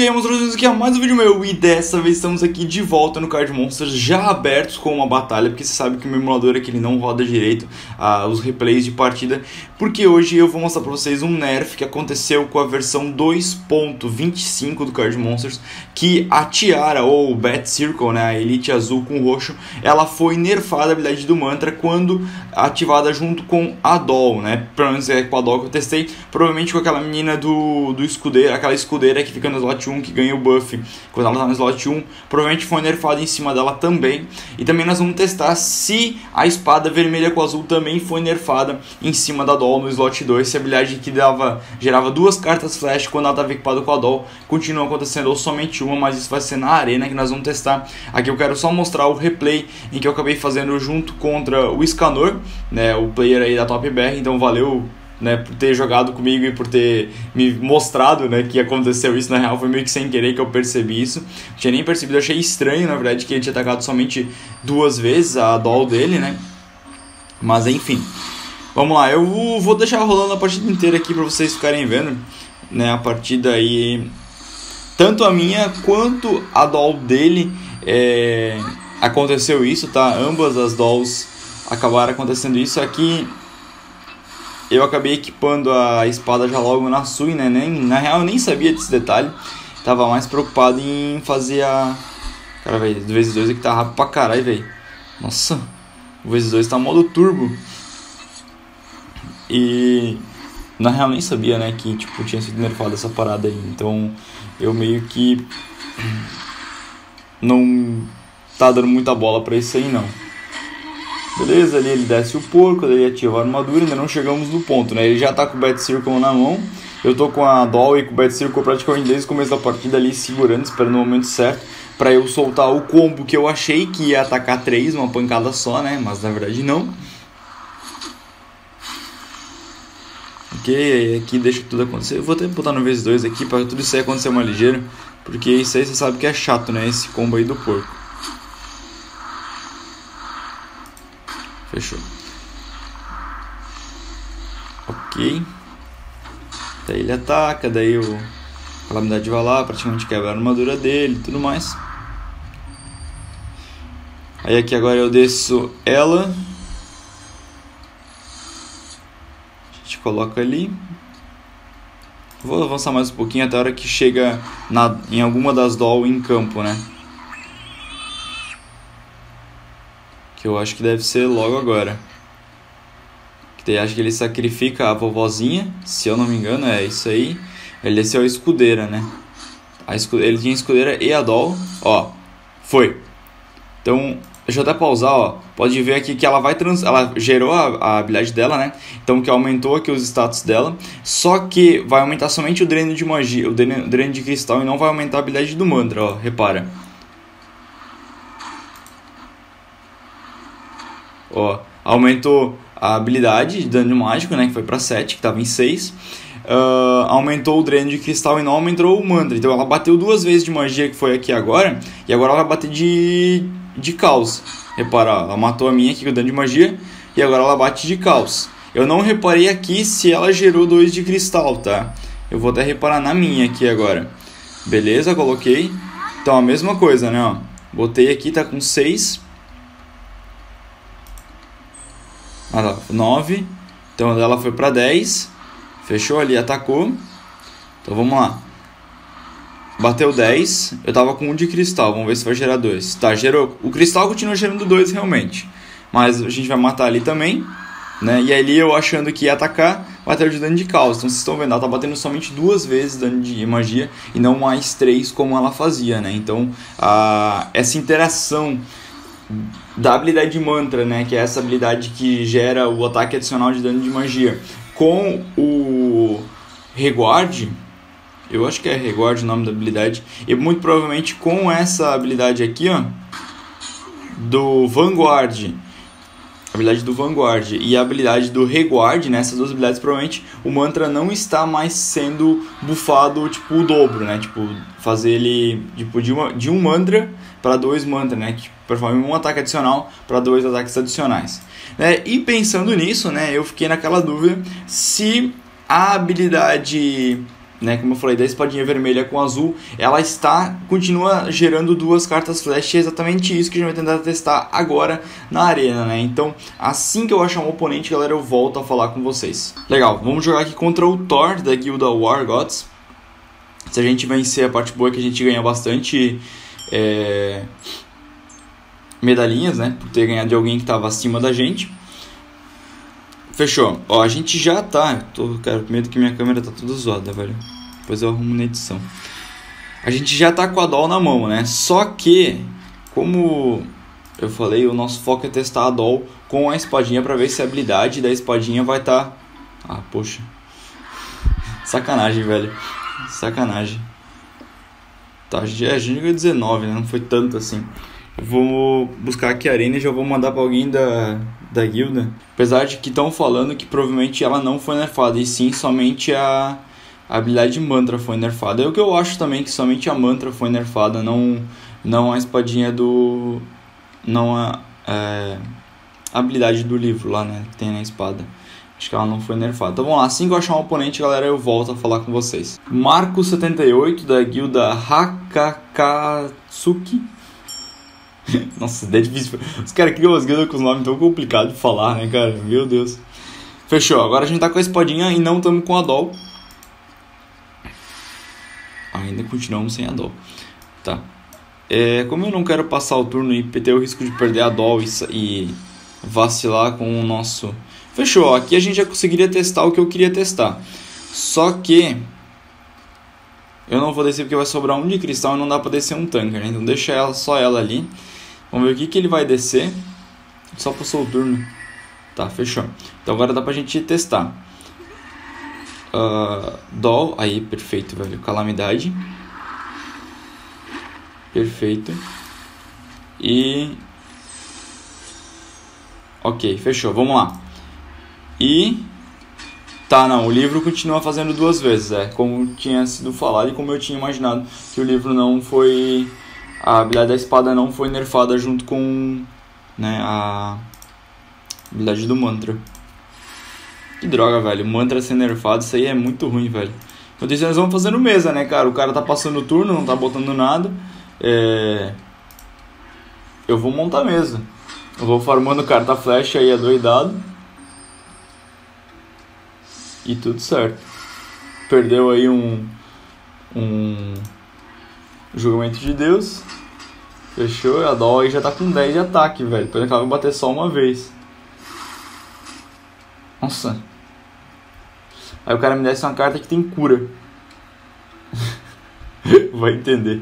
aí, monstros, aqui é mais um vídeo meu e dessa vez estamos aqui de volta no Card Monsters já abertos com uma batalha, porque você sabe que o meu emulador aqui ele não roda direito os replays de partida, porque hoje eu vou mostrar pra vocês um nerf que aconteceu com a versão 2.25 do Card Monsters, que a Tiara ou Bat Circle, né, a Elite azul com roxo, ela foi nerfada a habilidade do Mantra quando ativada junto com a Doll, né, pelo menos é com a Doll que eu testei, provavelmente com aquela menina do escudeiro, aquela escudeira que fica no slot 1, que ganha o buff quando ela tá no slot 1, provavelmente foi nerfada em cima dela também. E também nós vamos testar se a espada vermelha com azul também foi nerfada em cima da Doll no slot 2, se a habilidade que gerava duas cartas flash quando ela estava equipada com a Doll continua acontecendo ou somente uma, mas isso vai ser na arena que nós vamos testar. Aqui eu quero só mostrar o replay em que eu acabei fazendo junto contra o Scanor, né, o player aí da Top BR, então valeu, né, por ter jogado comigo e por ter me mostrado, né, que aconteceu isso. Na real foi meio que sem querer que eu percebi isso, não tinha nem percebido, achei estranho na verdade que ele tinha atacado somente duas vezes a Doll dele, né, mas enfim, vamos lá, eu vou deixar rolando a partida inteira aqui pra vocês ficarem vendo, né, a partida aí, tanto a minha quanto a Doll dele, aconteceu isso, tá, ambas as Dolls acabaram acontecendo isso. Aqui eu acabei equipando a espada já logo na Sui, né? Na real eu nem sabia desse detalhe. Tava mais preocupado em fazer a... Cara, velho, do vezes 2 aqui tá rápido pra caralho, velho. Nossa, o vezes 2 tá modo turbo. E... na real eu nem sabia, né, que tipo, tinha sido nerfado essa parada aí. Então eu meio que... não tá dando muita bola pra isso aí, não. Beleza, ali ele desce o porco, ele ativa a armadura, ainda não chegamos no ponto, né? Ele já tá com o Bat Circle na mão, eu tô com a Doll e com o Bat Circle praticamente desde o começo da partida ali segurando, esperando o momento certo pra eu soltar o combo que eu achei que ia atacar 3, uma pancada só, né? Mas na verdade não. Ok, aqui deixa tudo acontecer. Eu vou até botar no vezes 2 aqui pra tudo isso aí acontecer mais ligeiro, porque isso aí você sabe que é chato, né? Esse combo aí do porco. Fechou. Ok. Daí ele ataca, daí o Calamidade vai lá, praticamente quebra a armadura dele e tudo mais. Aí aqui agora eu desço ela. A gente coloca ali. Vou avançar mais um pouquinho até a hora que chega em alguma das Doll em campo, né? Que eu acho que deve ser logo agora. Que daí acho que ele sacrifica a vovozinha, se eu não me engano, é isso aí. Ele desceu a escudeira, né? Ele tinha a escudeira e a Doll. Ó, foi. Então, deixa eu até pausar, ó. Pode ver aqui que ela ela gerou a habilidade dela, né? Então que aumentou aqui os status dela. Só que vai aumentar somente o dreno de magia, o dreno de cristal, e não vai aumentar a habilidade do mantra, ó. Repara. Ó, aumentou a habilidade de dano mágico, né, que foi pra 7, que estava em 6. Aumentou o dreno de cristal e não aumentou o mantra. Então ela bateu duas vezes de magia, que foi aqui agora. E agora ela vai bater de caos. Repara, ela matou a minha aqui com o dano de magia. E agora ela bate de caos. Eu não reparei aqui se ela gerou 2 de cristal, tá? Eu vou até reparar na minha aqui agora. Beleza, coloquei. Então a mesma coisa, né, ó. Botei aqui, tá com 6. Ah, tá, 9. Então ela foi pra 10. Fechou ali, atacou. Então vamos lá. Bateu 10. Eu tava com 1 de cristal. Vamos ver se vai gerar 2. Tá, gerou. O cristal continua gerando 2 realmente. Mas a gente vai matar ali também, né? E ali eu achando que ia atacar, bateu de dano de caos. Então vocês estão vendo, ela tá batendo somente 2 vezes dano de magia e não mais 3 como ela fazia, né? Então essa interação da habilidade de mantra, né, que é essa habilidade que gera o ataque adicional de dano de magia, com o Reguard, eu acho que é Reguard o nome da habilidade, e muito provavelmente com essa habilidade aqui, ó, do Vanguard, a habilidade do Vanguard e a habilidade do Reguard, né, essas duas habilidades, provavelmente o mantra não está mais sendo buffado, tipo, o dobro, né, tipo, fazer ele, tipo, de um mantra para 2 mantras, né, que performa um ataque adicional para 2 ataques adicionais, né, e pensando nisso, né, eu fiquei naquela dúvida se a habilidade né, como eu falei, da espadinha vermelha com azul, ela continua gerando 2 cartas flash, e é exatamente isso que a gente vai tentar testar agora na arena, né? Então, assim que eu achar um oponente, galera, eu volto a falar com vocês. Legal, vamos jogar aqui contra o Thor da guilda War Gods. Se a gente vencer, a parte boa é que a gente ganha bastante medalhinhas, né, por ter ganhado de alguém que estava acima da gente. Fechou. Ó, a gente já tá... Cara, com medo que minha câmera tá toda zoada, velho. Depois eu arrumo na edição. A gente já tá com a doll na mão, né? Só que, como eu falei, o nosso foco é testar a doll com a espadinha pra ver se a habilidade da espadinha vai tá... Ah, poxa. Sacanagem, velho. Sacanagem. Tá, a gente ganhou 19, né? Não foi tanto assim. Eu vou buscar aqui a arena e já vou mandar pra alguém da guilda. Apesar de que estão falando que provavelmente ela não foi nerfada, e sim somente a habilidade de mantra foi nerfada. É o que eu acho também, que somente a mantra foi nerfada, não a espadinha do... Não a habilidade do livro lá, né, que tem na espada. Acho que ela não foi nerfada. Então vamos lá, assim que eu achar um oponente, galera, eu volto a falar com vocês. Marco78 da guilda Hakakatsuki. Nossa, é difícil. Os caras criam umas guildas com os nomes tão complicados de falar, né, cara? Meu Deus. Fechou. Agora a gente tá com a espadinha e não estamos com a doll. Ainda continuamos sem a doll. Tá. Como eu não quero passar o turno e ter o risco de perder a doll e vacilar com o nosso... Fechou. Aqui a gente já conseguiria testar o que eu queria testar. Só que... eu não vou descer porque vai sobrar um de cristal e não dá pra descer um tanker, né? Então deixa só ela ali. Vamos ver o que ele vai descer. Só passou o turno. Tá, fechou. Então agora dá pra gente testar. Doll. Aí, perfeito, velho. Calamidade. Perfeito. E... ok, fechou. Vamos lá. E... tá, não. O livro continua fazendo 2 vezes. Como tinha sido falado e como eu tinha imaginado. Que o livro não foi... a habilidade da espada não foi nerfada junto com, né, a habilidade do mantra. Que droga, velho. O mantra ser nerfado, isso aí é muito ruim, velho. Então nós vamos fazendo mesa, né, cara? O cara tá passando o turno, não tá botando nada. Eu vou montar mesa. Eu vou farmando carta flash aí adoidado. E tudo certo. Perdeu aí um julgamento de Deus. Fechou, a doll aí já tá com 10 de ataque, velho. Depois ela vai bater só uma vez. Nossa. Aí o cara me desce uma carta que tem cura. Vai entender.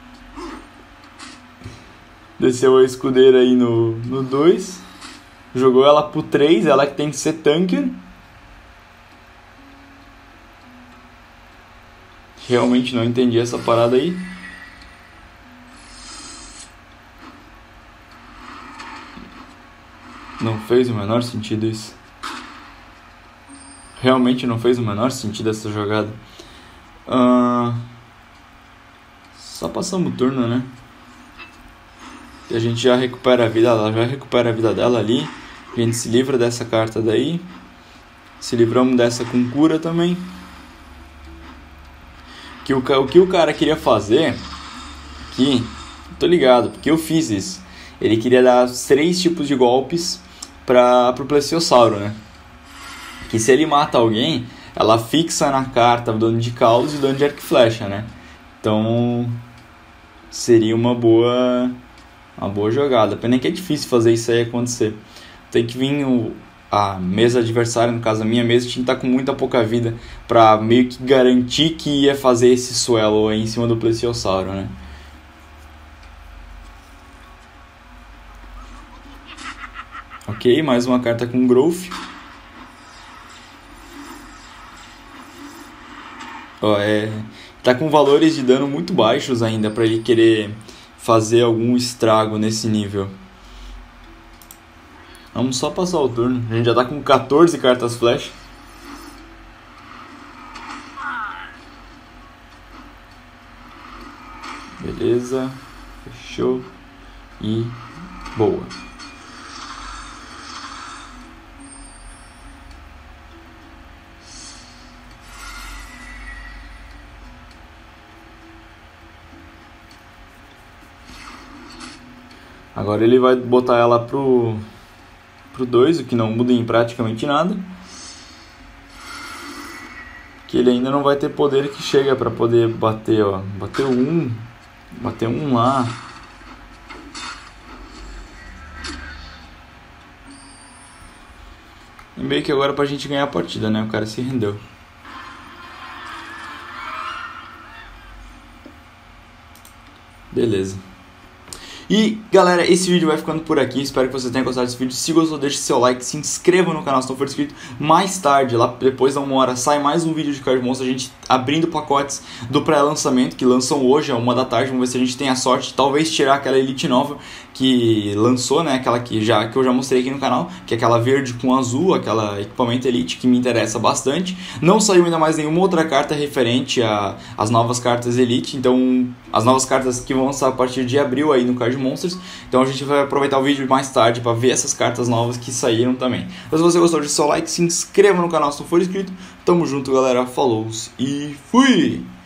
Desceu a escudeira aí no 2. Jogou ela pro 3, ela que tem que ser tanker. Realmente não entendi essa parada aí. Não fez o menor sentido isso. Realmente não fez o menor sentido essa jogada. Só passamos o turno, né? E a gente já recupera a vida. Ela já recupera a vida dela ali. A gente se livra dessa carta daí. Se livramos dessa com cura também. O que o cara queria fazer aqui, tô ligado, porque eu fiz isso. Ele queria dar 3 tipos de golpes pro plesiosauro, né? Que se ele mata alguém, ela fixa na carta o dano de caos e o dano de arco e flecha, né? Então seria uma boa jogada. Pena que é difícil fazer isso aí acontecer. Tem que vir a mesa adversária, no caso a minha mesa, tinha que estar com muita pouca vida pra meio que garantir que ia fazer esse swallow aí em cima do plesiosauro, né? Ok, mais uma carta com growth. Tá com valores de dano muito baixos ainda pra ele querer fazer algum estrago nesse nível. Vamos só passar o turno. A gente já tá com 14 cartas flash. Beleza. Fechou. E boa. Agora ele vai botar ela pro 2, o que não muda em praticamente nada. Que ele ainda não vai ter poder que chega pra poder bater, ó. Bateu um lá. E meio que agora pra gente ganhar a partida, né? O cara se rendeu. Beleza. E galera, esse vídeo vai ficando por aqui, espero que você tenha gostado desse vídeo. Se gostou, deixe seu like, se inscreva no canal se não for inscrito. Mais tarde, lá depois da 1 hora, sai mais um vídeo de Card Monster, a gente abrindo pacotes do pré-lançamento, que lançam hoje, 1 da tarde. Vamos ver se a gente tem a sorte de talvez tirar aquela Elite nova que lançou, né, aquela que eu já mostrei aqui no canal, que é aquela verde com azul, aquela equipamento Elite que me interessa bastante. Não saiu ainda mais nenhuma outra carta referente às novas cartas Elite, então as novas cartas que vão lançar a partir de abril aí no Card Monsters. Então a gente vai aproveitar o vídeo mais tarde para ver essas cartas novas que saíram também. Então, se você gostou, deixe seu like, se inscreva no canal se não for inscrito. Tamo junto, galera. Falou e fui!